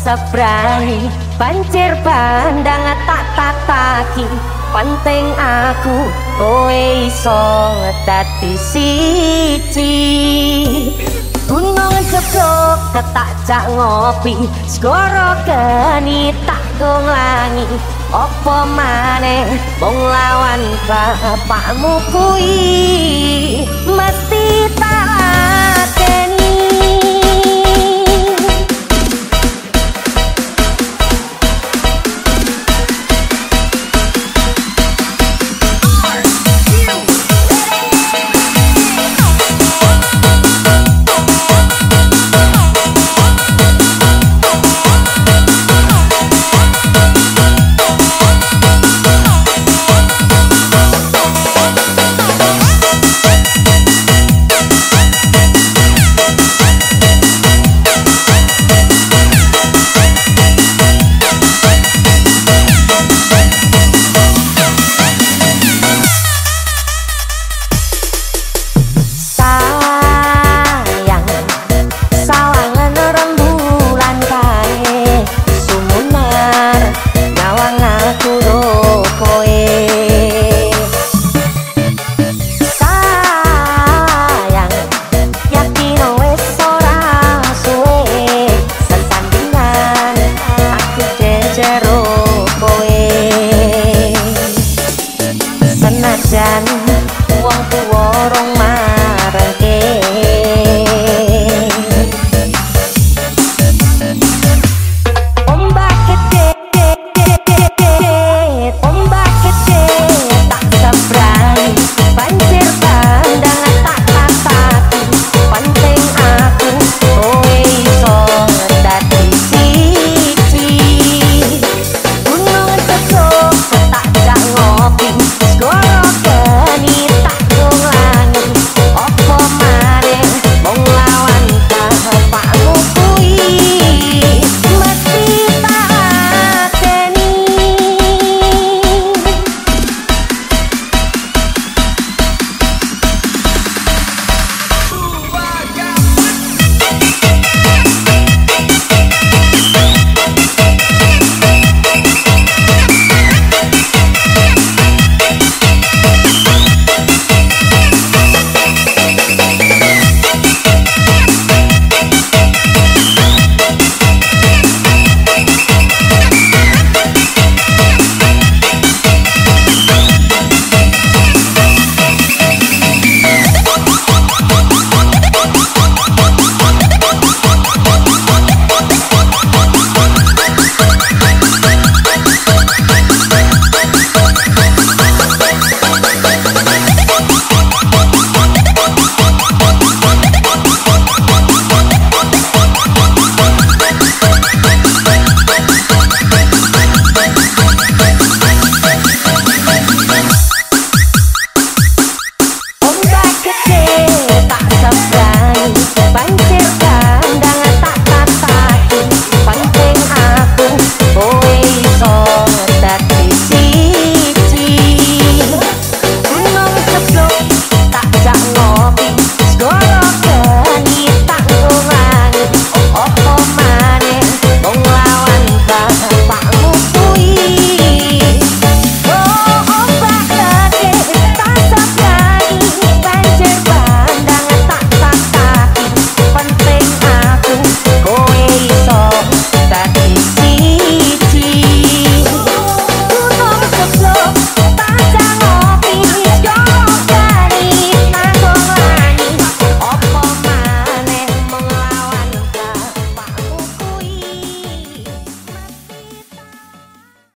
sebrani banjir bandang tak taki penting aku kowe iso dadi siji gunung jeblok ketak jak ngopi segara geni tak gonglangi apa maneh wong lawan bapakmu kuwi mesti tak ateni. Senajan wong tuwa rong marengke ombak gede tak sebrani banjir bandang tak taki penting aku kowe iso dadi siji gunung jeblok tak jak ngopi tak sebrani